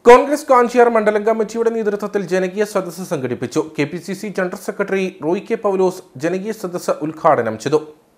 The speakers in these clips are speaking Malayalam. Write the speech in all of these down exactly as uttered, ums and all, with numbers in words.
കോൺഗ്രസ് കാഞ്ചിയാർ മണ്ഡലം കമ്മിറ്റിയുടെ നേതൃത്വത്തിൽ ജനകീയ സദസ്സ് സംഘടിപ്പിച്ചു. K P C C general secretary Roy K Paulose ജനകീയ സദസ്സ് ഉദ്ഘാടനം ചെയ്തു.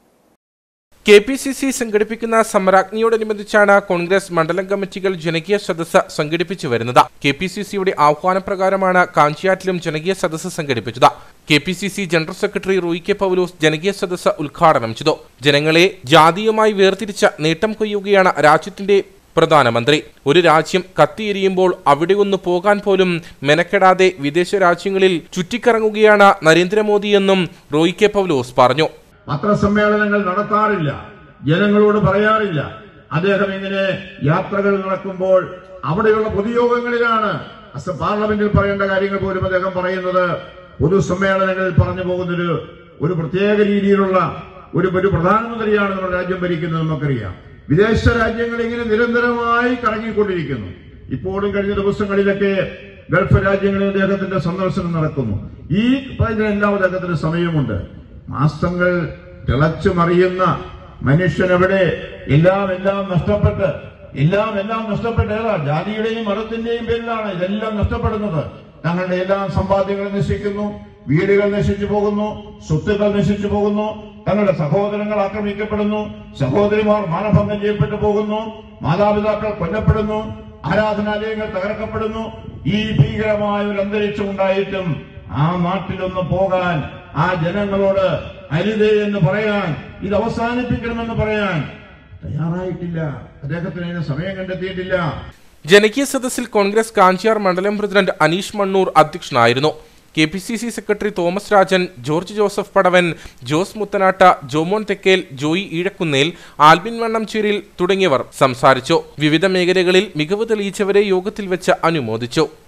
കെ പി സി സി സംഘടിപ്പിക്കുന്ന സമരാജ്ഞിയോടനുബന്ധിച്ചാണ് കോൺഗ്രസ് മണ്ഡലം കമ്മിറ്റികൾ ജനകീയ സദസ്സ് സംഘടിപ്പിച്ചു വരുന്നത്. കെ പി സി സിയുടെ ആഹ്വാനപ്രകാരമാണ് കാഞ്ചിയാറ്റിലും ജനകീയ സദസ്സ് സംഘടിപ്പിച്ചത്. K P C C general secretary Roy K Paulose ജനകീയ സദസ്സ് ഉദ്ഘാടനം ചെയ്തു. ജനങ്ങളെ ജാതിയുമായി വേർതിരിച്ച നേട്ടം കൊയ്യുകയാണ് രാജ്യത്തിന്റെ പ്രധാനമന്ത്രി. ഒരു രാജ്യം കത്തിയെരിയുമ്പോൾ അവിടെ ഒന്ന് പോകാൻ പോലും മെനക്കെടാതെ വിദേശ രാജ്യങ്ങളിൽ ചുറ്റിക്കറങ്ങുകയാണ് നരേന്ദ്രമോദിയെന്നും റോയ് കെ പൗലോസ് പറഞ്ഞു. പത്രസമ്മേളനങ്ങൾ നടത്താറില്ല, ജനങ്ങളോട് പറയാറില്ല. അദ്ദേഹം ഇങ്ങനെ യാത്രകൾ നടക്കുമ്പോൾ അവിടെയുള്ള പൊതുയോഗങ്ങളിലാണ് പാർലമെന്റിൽ പറയേണ്ട കാര്യങ്ങൾ പോലും അദ്ദേഹം പറയുന്നത്. പൊതുസമ്മേളനങ്ങളിൽ പറഞ്ഞു പോകുന്നൊരു ഒരു പ്രത്യേക രീതിയിലുള്ള ഒരു ഒരു പ്രധാനമന്ത്രിയാണ് നമ്മുടെ രാജ്യം ഭരിക്കുന്നത്. നമുക്കറിയാം, വിദേശ രാജ്യങ്ങൾ ഇങ്ങനെ നിരന്തരമായി കറങ്ങിക്കൊണ്ടിരിക്കുന്നു. ഇപ്പോഴും കഴിഞ്ഞ ദിവസങ്ങളിലൊക്കെ ഗൾഫ് രാജ്യങ്ങളിൽ അദ്ദേഹത്തിന്റെ സന്ദർശനം നടക്കുന്നു. ഈ ഇതിനെല്ലാം അദ്ദേഹത്തിന് സമയമുണ്ട്. മാസങ്ങൾ തിളച്ചു മറിയുന്ന മനുഷ്യനെവിടെ എല്ലാം എല്ലാം നഷ്ടപ്പെട്ട് എല്ലാം എല്ലാം നഷ്ടപ്പെട്ട ഏതാ ജാതിയുടെയും മതത്തിന്റെയും പേരിലാണ് ഇതെല്ലാം നഷ്ടപ്പെടുന്നത്. തങ്ങളുടെ എല്ലാ സമ്പാദ്യങ്ങളും നശിക്കുന്നു, വീടുകൾ നശിച്ചു പോകുന്നു, സ്വത്തുക്കൾ നശിച്ചു പോകുന്നു, തങ്ങളുടെ സഹോദരങ്ങൾ ആക്രമിക്കപ്പെടുന്നു, സഹോദരിമാർ മാനഭംഗം ചെയ്യപ്പെട്ടു പോകുന്നു, മാതാപിതാക്കൾ കൊല്ലപ്പെടുന്നു, ആരാധനാലയങ്ങൾ തകർക്കപ്പെടുന്നു. ഈ ഭീകരമായ ഒരു അന്തരീക്ഷം ഉണ്ടായിട്ടും ആ നാട്ടിലൊന്ന് പോകാൻ, ആ ജനങ്ങളോട് അരുതേ എന്ന് പറയാൻ, ഇത് അവസാനിപ്പിക്കണമെന്ന് പറയാൻ തയ്യാറായിട്ടില്ല. അദ്ദേഹത്തിന് അതിന് സമയം കണ്ടെത്തിയിട്ടില്ല. ജനകീയ സദസ്സിൽ കോൺഗ്രസ് കാഞ്ചിയാർ മണ്ഡലം പ്രസിഡന്റ് അനീഷ് മണ്ണൂർ അധ്യക്ഷനായിരുന്നു. K P C C secretary Thomas Rajan, George Joseph Padavan, Jose Muthanatta, Jomon Thekkel, Joy Eezhakkunnel, Albin Vannamcheril തുടങ്ങിയവർ സംസാരിച്ചു. വിവിധ മേഖലകളിൽ മികവ് തെളിയിച്ചവരെ യോഗത്തിൽ വെച്ച് അനുമോദിച്ചു.